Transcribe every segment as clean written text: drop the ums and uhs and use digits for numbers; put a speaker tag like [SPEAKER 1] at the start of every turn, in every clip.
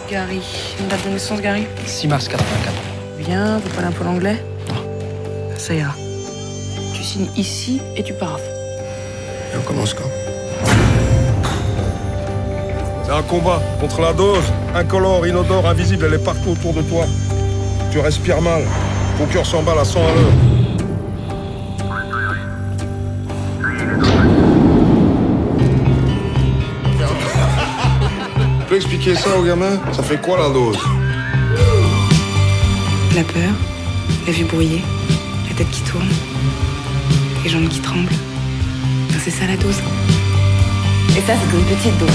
[SPEAKER 1] Gary. Une date de naissance, Gary?
[SPEAKER 2] 6 mars 84.
[SPEAKER 1] Bien, vous parlez un peu l'anglais?
[SPEAKER 2] Non.
[SPEAKER 1] Ça ira. Tu signes ici et tu pars.
[SPEAKER 2] Et on commence quand?
[SPEAKER 3] C'est un combat contre la dose. Incolore, inodore, invisible, elle est partout autour de toi. Tu respires mal. Ton cœur s'emballe à 100 à l'heure. Tu peux expliquer ça aux gamins? Ça fait quoi la dose?
[SPEAKER 1] La peur, la vue brouillée, la tête qui tourne, les jambes qui tremblent. Ben, c'est ça la dose. Et ça, c'est une petite dose.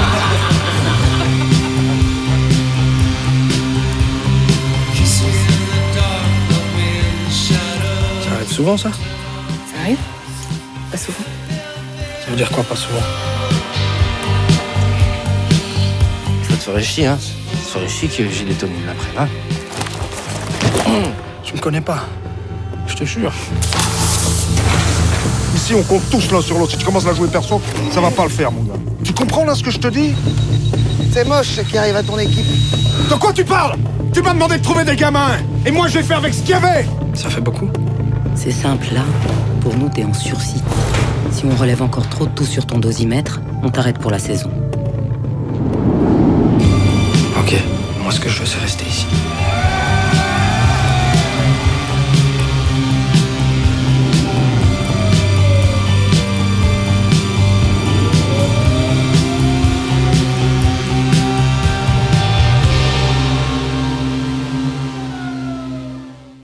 [SPEAKER 2] Ça arrive souvent, ça?
[SPEAKER 1] Ça arrive? Pas souvent.
[SPEAKER 2] Ça veut dire quoi, pas souvent?
[SPEAKER 4] Ça te ferait chier, hein? Ça te ferait chier que Gilles et Tony l'apprennent, hein?
[SPEAKER 2] Tu me connais pas. Je te jure.
[SPEAKER 3] Ici, on compte tous l'un sur l'autre. Si tu commences à jouer perso, ça va pas le faire, mon gars. Tu comprends là ce que je te dis?
[SPEAKER 5] C'est moche ce qui arrive à ton équipe.
[SPEAKER 3] De quoi tu parles? Tu m'as demandé de trouver des gamins. Et moi, je vais faire avec ce qu'il y avait.
[SPEAKER 2] Ça fait beaucoup.
[SPEAKER 6] C'est simple, là. Pour nous, t'es en sursis. Si on relève encore trop de tout sur ton dosimètre, on t'arrête pour la saison.
[SPEAKER 2] Ok. Moi, ce que je veux, c'est rester ici.